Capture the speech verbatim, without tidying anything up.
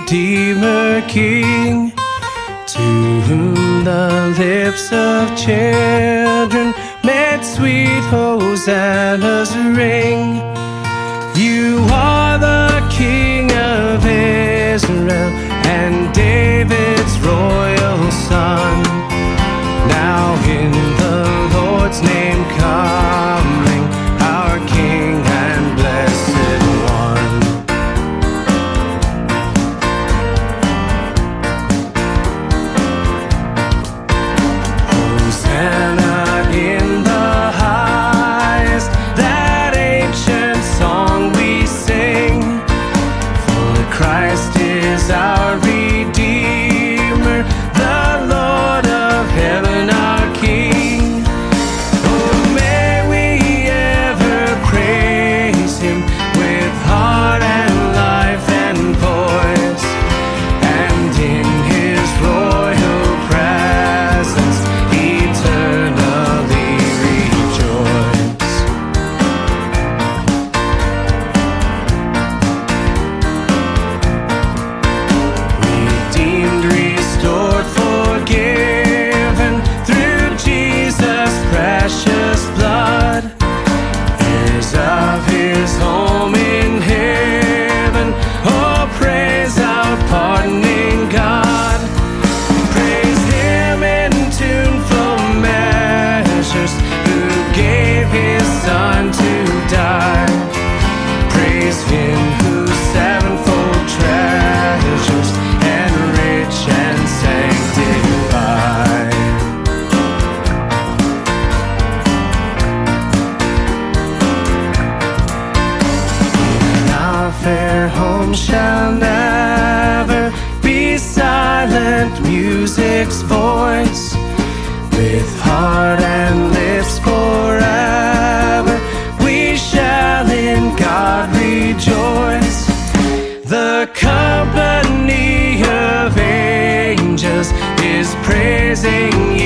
Redeemer King, to whom the lips of children made sweet hosannas ring. You are the King of Israel and David's royal son, now in the Lord's name coming, our King and blessed one. Hosanna in the highest, that ancient song we sing, for Christ is our Redeemer, the Lord of heaven, our King. Oh, may we ever praise Him with heart and life and voice, and in His royal presence eternally rejoice. Redeemed, restored, forgiven through Jesus' precious blood, heirs of His home in heaven. Oh, praise our pardoning God. Praise Him in tuneful measures, who gave His Son to die. Praise Him who sevenfold treasures and rich and sanctified. In our fair home shall never be silent music's voice, with heart and lips forever we shall in God rejoice. The company of angels is praising